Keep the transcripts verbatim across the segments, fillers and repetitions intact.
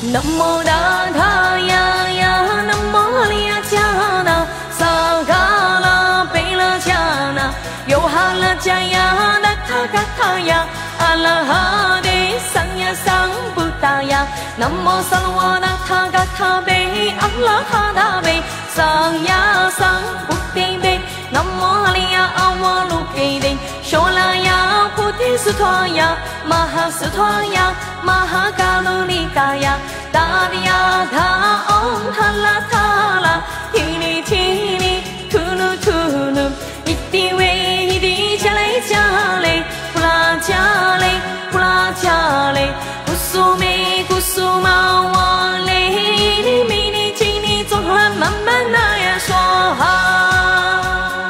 南无大他呀呀，南无利呀迦那，萨嘎拉贝拉迦那，哟哈拉迦呀，那他嘎他呀，阿拉哈的桑呀桑布达呀，南无萨罗哇那他嘎他贝，阿拉哈那贝，桑呀桑布地贝，南无阿利呀阿瓦鲁给的，说拉呀菩提斯陀呀，玛哈斯陀呀，玛哈嘎鲁尼嘎呀。达利呀达嗡塔拉塔拉，提尼提尼，图努图努，一滴为一滴加雷加雷，布拉加雷布拉加雷，古苏梅古苏玛瓦雷，尼米尼吉尼宗哈曼曼那呀说哈，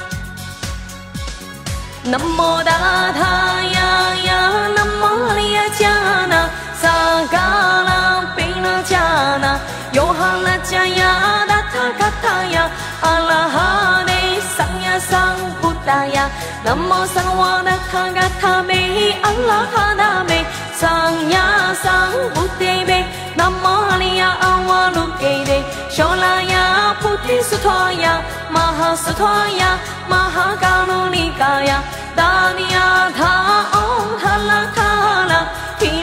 南无大他呀呀，南无利呀迦那，萨嘎拉。迦那，哟哈拉迦呀，达他嘎他呀，阿拉哈的桑呀桑布达呀，南无萨罗哇那他嘎他贝，阿拉哈那贝，桑呀桑布地贝，南无阿利呀阿瓦鲁给的，说拉呀菩提斯陀呀，玛哈斯陀呀，玛哈嘎鲁尼嘎呀，达尼呀他嗡塔拉塔拉。